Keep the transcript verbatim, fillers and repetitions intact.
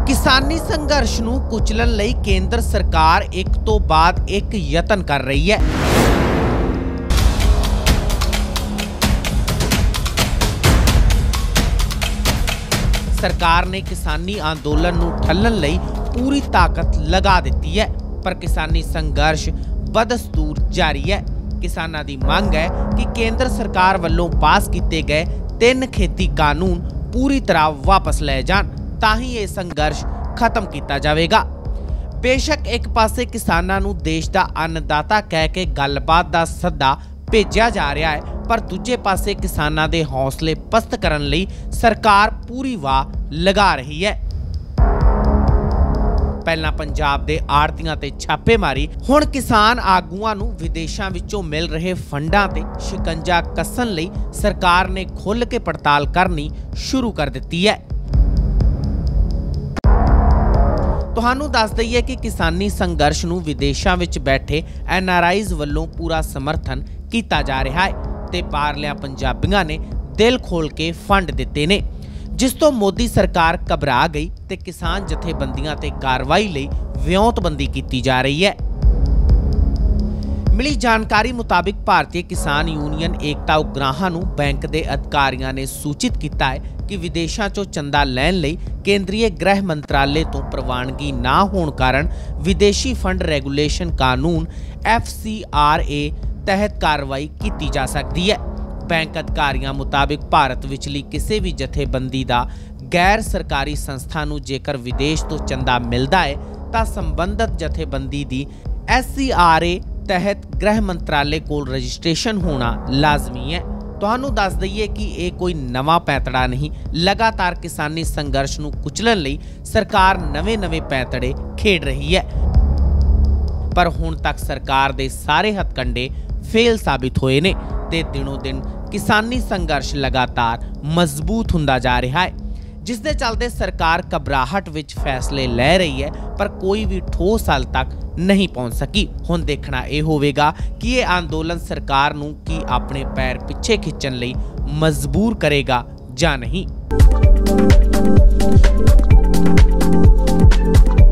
किसानी संघर्ष नूं कुचलन लई केंद्र सरकार एक तो बाद एक यतन कर रही है। सरकार ने किसानी आंदोलन नूं ठल्लण लई पूरी ताकत लगा दी है, पर किसानी संघर्ष बदस्तूर जारी है। किसानां दी मांग है कि केंद्र सरकार वालों पास किए गए तीन खेती कानून पूरी तरह वापस ले जाण, तां ही ये संघर्ष खत्म किया जाएगा। बेशक एक पासे किसानां नूं देश दा अन्नदाता कह के गलबात दा सद्दा भेजा जा रहा है, पर दूजे पासे किसानां दे हौसले पस्त करन लई सरकार पूरी वाह लगा रही है। पहला पंजाब दे आड़तियां ते छापेमारी, हुण किसान आगूआं नूं विदेशां विचों मिल रहे फंडां ते शिकंजा कसन लई सरकार ने खुल के पड़ताल करनी शुरू कर दित्ती है। तुहानूं दस दईए कि किसानी संघर्ष नूं विदेशां विच बैठे एन आर आईज़ वल्लों पूरा समर्थन किया जा रहा है ते बाहरलियां पंजाबियां ने दिल खोल के फंड दिते ने, जिस तो मोदी सरकार घबरा गई ते किसान जथेबंदियां ते कार्रवाई लई विਉਂਤਬੰਦੀ की जा रही है। मिली जानकारी मुताबिक भारतीय किसान यूनियन एकता उपग्राहां नूं बैंक के अधिकारियों ने सूचित किया है कि विदेशों चों चंदा लैण लई केंद्रीय गृह मंत्रालय तो प्रवानगी ना होने कारण विदेशी फंड रेगुलेशन कानून एफ सी आर ए तहत कार्रवाई की जा सकती है। बैंक अधिकारियों मुताबिक भारत विचली किसी भी जथेबंदी का गैर सरकारी संस्था नूं जेकर विदेश तो चंदा मिलता है तो संबंधित जथेबंदी की एस सी आर ए तहत गृह मंत्रालय को रजिस्ट्रेशन होना लाजमी है। तुहानूं दस दईए कि यह कोई नवा पैंतड़ा नहीं, लगातार किसानी संघर्ष नूं कुचलण लई सरकार नवे नवे पैंतड़े खेड रही है, पर हुण तक सरकार दे सारे हथकंडे फेल साबित होए ने ते दिनों दिन किसानी संघर्ष लगातार मजबूत हुंदा जा रहा है, जिस दे चलते सरकार घबराहट विच फैसले ले रही है, पर कोई भी ठोस हल तक नहीं पहुंच सकी। हुण देखना यह होवेगा कि यह आंदोलन सरकार नूं की अपने पैर पिछे खिंचण लई मजबूर करेगा जां नहीं।